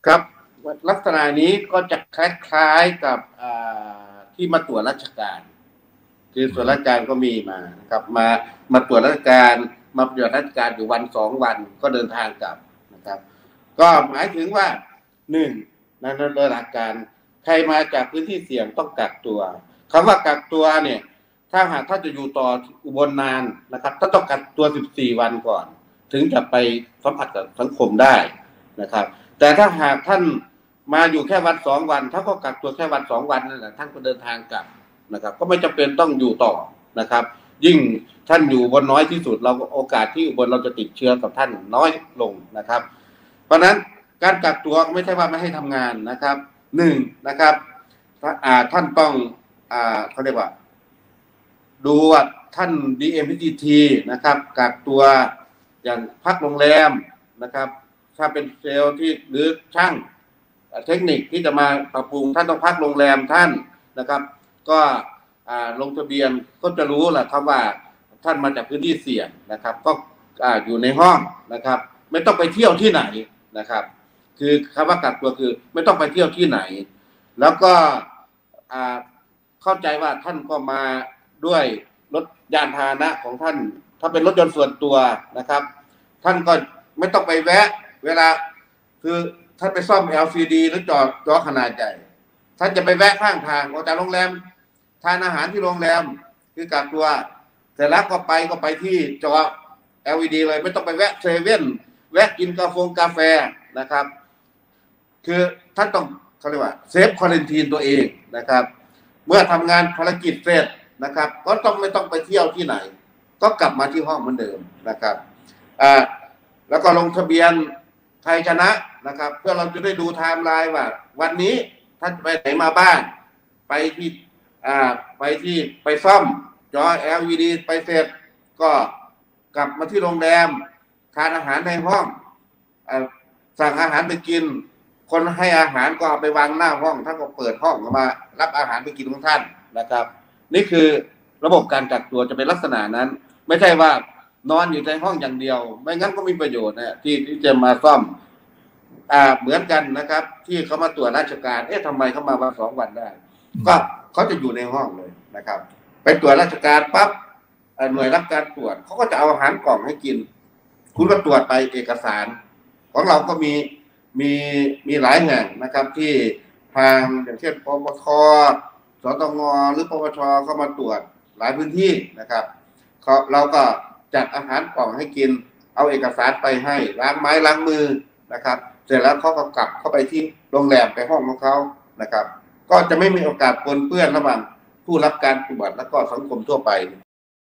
ครับลักษณะนี้ก็จะคล้ายๆกับที่มาตรวจราชการคือส่วนราชการก็มีมานะครับมาตรวจราชการมาปฏิบัติราชการอยู่วัน2 วันก็เดินทางกลับนะครับก็หมายถึงว่า1ในโดยหลักการใครมาจากพื้นที่เสี่ยงต้องกักตัวคำว่ากักตัวเนี่ยถ้าหากท่านจะอยู่ต่ออุบลนานนะครับท่านต้องกักตัว14 วันก่อนถึงจะไปสัมผัสกับสังคมได้นะครับแต่ถ้าหากท่านมาอยู่แค่วัน2 วันถ้าก็กักตัวแค่วัน2 วันนั่นแหละท่านก็เดินทางกลับนะครับก็ไม่จำเป็นต้องอยู่ต่อนะครับยิ่งท่านอยู่บนน้อยที่สุดเราโอกาสที่อุบลเราจะติดเชื้อกับท่านน้อยลงนะครับเพราะนั้นการกักตัวไม่ใช่ว่าไม่ให้ทำงานนะครับนะครับท่านต้องเขาเรียกว่าดูว่าท่าน DMPT นะครับกักตัวอย่างพักโรงแรมนะครับถ้าเป็นเซลล์ที่หรือช่างเทคนิคที่จะมาปรับปรุงท่านต้องพักโรงแรมท่านนะครับก็ลงทะเบียนก็จะรู้แหละครับว่าท่านมาจากพื้นที่เสี่ยงนะครับก็อยู่ในห้องนะครับไม่ต้องไปเที่ยวที่ไหนนะครับคือคำว่ากักตัวคือไม่ต้องไปเที่ยวที่ไหนแล้วก็เข้าใจว่าท่านก็มาด้วยรถยานพาหนะของท่านถ้าเป็นรถยนต์ส่วนตัวนะครับท่านก็ไม่ต้องไปแวะเวลาคือท่านไปซ่อม LCD หรือจอขนาดใหญ่ท่านจะไปแวะข้างทางออกจากโรงแรมทานอาหารที่โรงแรมคือกักตัวเสร็จแล้วก็ไปที่จอ LED เลยไม่ต้องไปแวะเซเว่นแวะกินกาแฟนะครับคือท่านต้องเขาเรียกว่าเซฟควอรันทีนตัวเองนะครับเมื่อทำงานภารกิจเสร็จนะครับก็ไม่ต้องไปเที่ยวที่ไหนก็กลับมาที่ห้องเหมือนเดิมนะครับแล้วก็ลงทะเบียนไทยชนะนะครับเพื่อเราจะได้ดูไทม์ไลน์ว่าวันนี้ท่านไปไหนมาบ้างไปซ่อมจอ LED ไปเสร็จก็กลับมาที่โรงแรมทานอาหารในห้องสั่งอาหารไปกินคนให้อาหารก็เอาไปวางหน้าห้องท่านก็เปิดห้องมารับอาหารไปกินของท่านนะครับนี่คือระบบการกักตัวจะเป็นลักษณะนั้นไม่ใช่ว่านอนอยู่ในห้องอย่างเดียวไม่งั้นก็มีประโยชน์นะที่จะมาซ่อมเหมือนกันนะครับที่เขามาตรวจราชการทำไมเขามาวัน2 วันได้ก็เขาจะอยู่ในห้องเลยนะครับไปตรวจราชการปั๊บหน่วยรับการตรวจเขาก็จะเอาอาหารกล่องให้กินคุณก็ตรวจไปเอกสารของเราก็มีหลายแห่งนะครับที่ทางอย่างเช่นปปท.สตง.หรือปปช.เข้ามาตรวจหลายพื้นที่นะครับเราก็จัดอาหารกล่องให้กินเอาเอกสารไปให้ล้างไม้ล้างมือนะครับเสร็จแล้วเขาก็กลับเข้าไปที่โรงแรมไปห้องของเขานะครับก็จะไม่มีโอกาสปนเปื้อนระหว่างผู้รับการตรวจและก็สังคมทั่วไป